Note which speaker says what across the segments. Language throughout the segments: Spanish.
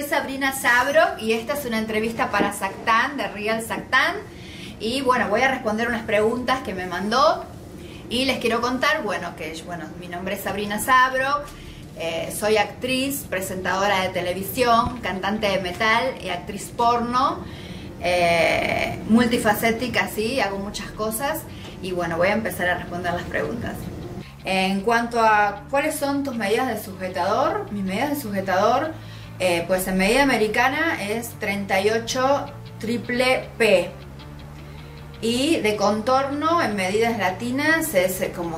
Speaker 1: soy Sabrina Sabrok y esta es una entrevista para Sactan, de Real Sactan. Y bueno, voy a responder unas preguntas que me mandó y les quiero contar, mi nombre es Sabrina Sabrok, soy actriz, presentadora de televisión, cantante de metal y actriz porno, multifacética, sí, hago muchas cosas y bueno, voy a empezar a responder las preguntas. En cuanto a cuáles son tus medidas de sujetador, mis medidas de sujetador, pues en medida americana es 38 triple P y de contorno en medidas latinas es como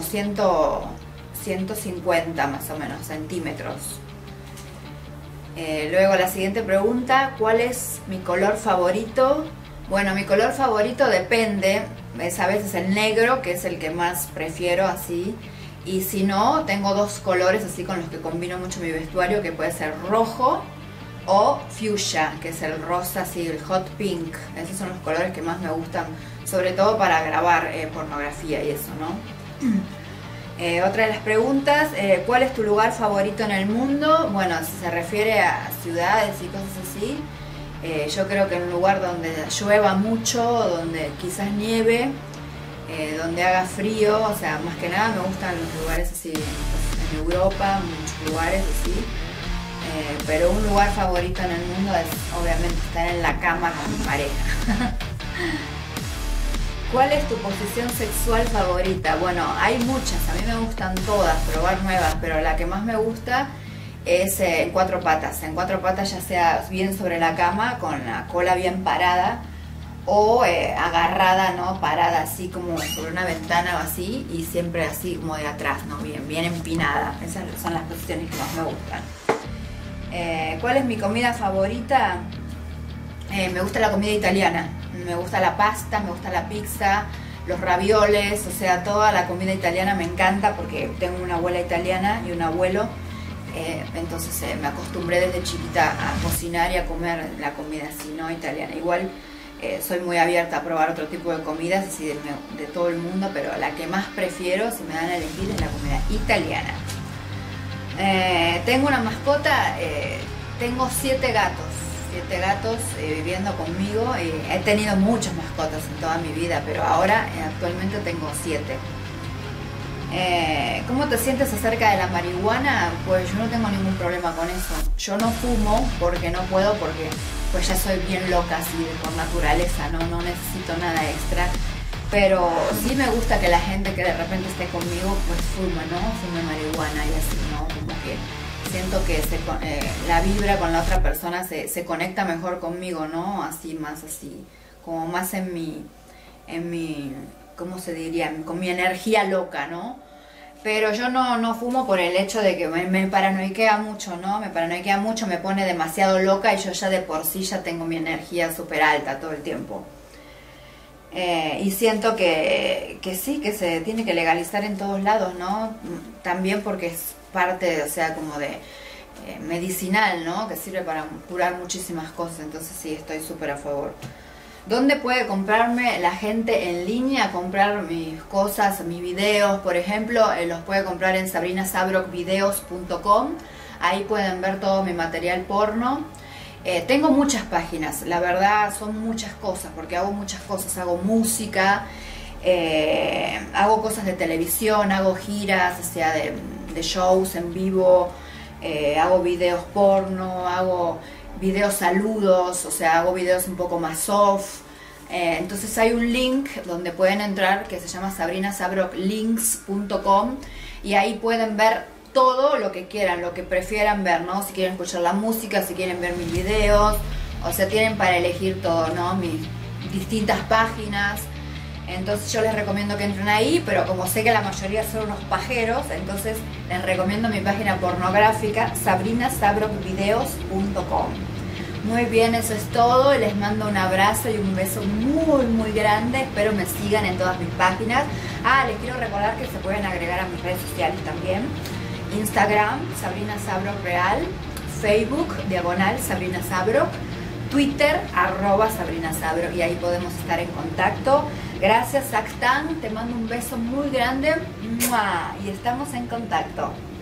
Speaker 1: 150 más o menos centímetros. Luego la siguiente pregunta, ¿cuál es mi color favorito? Bueno, mi color favorito depende, es a veces el negro, que es el que más prefiero así. Y si no, tengo dos colores así con los que combino mucho mi vestuario, que puede ser rojo o fuchsia, que es el rosa, así, el hot pink. Esos son los colores que más me gustan, sobre todo para grabar pornografía y eso, ¿no? Otra de las preguntas, ¿cuál es tu lugar favorito en el mundo? Bueno, si se refiere a ciudades y cosas así, yo creo que en un lugar donde llueva mucho, donde quizás nieve, donde haga frío, o sea, más que nada me gustan los lugares así, en Europa, muchos lugares así, pero un lugar favorito en el mundo es obviamente estar en la cama con mi pareja. ¿Cuál es tu posición sexual favorita? Bueno, hay muchas, a mí me gustan todas, probar nuevas, pero la que más me gusta es en cuatro patas, ya sea bien sobre la cama, con la cola bien parada, o agarrada, ¿no? Parada así como sobre una ventana o así, y siempre así como de atrás, ¿no? Bien empinada. Esas son las posiciones que más me gustan. ¿Cuál es mi comida favorita? Me gusta la comida italiana. Me gusta la pasta, me gusta la pizza, los ravioles, o sea, toda la comida italiana me encanta porque tengo una abuela italiana y un abuelo. Entonces me acostumbré desde chiquita a cocinar y a comer la comida así, ¿no? Italiana. Igual soy muy abierta a probar otro tipo de comidas así de todo el mundo, pero la que más prefiero, si me dan a elegir, es la comida italiana. Tengo una mascota, tengo 7 gatos viviendo conmigo. He tenido muchas mascotas en toda mi vida, pero ahora actualmente tengo 7. ¿Cómo te sientes acerca de la marihuana? Pues yo no tengo ningún problema con eso. Yo no fumo porque no puedo, porque pues ya soy bien loca así por naturaleza, no necesito nada extra. Pero sí me gusta que la gente que de repente esté conmigo pues fume, ¿no? Fume marihuana y así, ¿no? Como que siento que la vibra con la otra persona se conecta mejor conmigo, ¿no? Así, más así, como más en mi, ¿cómo se diría? Con mi energía loca, ¿no? Pero yo no fumo por el hecho de que me paranoiquea mucho, ¿no? Me paranoiquea mucho, me pone demasiado loca y yo ya de por sí ya tengo mi energía súper alta todo el tiempo. Y siento que sí, que se tiene que legalizar en todos lados, ¿no? También porque es parte, o sea, como de medicinal, ¿no? Que sirve para curar muchísimas cosas, entonces sí, estoy súper a favor. ¿Dónde puede comprarme la gente en línea? Comprar mis cosas, mis videos, por ejemplo, los puede comprar en sabrinasabrokvideos.com. Ahí pueden ver todo mi material porno. Tengo muchas páginas, la verdad son muchas cosas, porque hago muchas cosas, hago música, hago cosas de televisión, hago giras, o sea, de shows en vivo, hago videos porno, hago videos saludos, o sea, hago videos un poco más soft. Entonces hay un link donde pueden entrar que se llama sabrinasabroklinks.com y ahí pueden ver todo lo que quieran, lo que prefieran ver, ¿no? Si quieren escuchar la música, si quieren ver mis videos, o sea, tienen para elegir todo, ¿no? Mis distintas páginas. Entonces yo les recomiendo que entren ahí, pero como sé que la mayoría son unos pajeros, entonces les recomiendo mi página pornográfica, sabrinasabrokvideos.com. Muy bien, eso es todo. Les mando un abrazo y un beso muy grande. Espero me sigan en todas mis páginas. Les quiero recordar que se pueden agregar a mis redes sociales también. Instagram, Sabrina Sabrok Real, Facebook, ¡Sabrina Sabrok, Twitter, @Sabrina Sabrok, y ahí podemos estar en contacto. Gracias, Sactan, te mando un beso muy grande, ¡mua! Y estamos en contacto.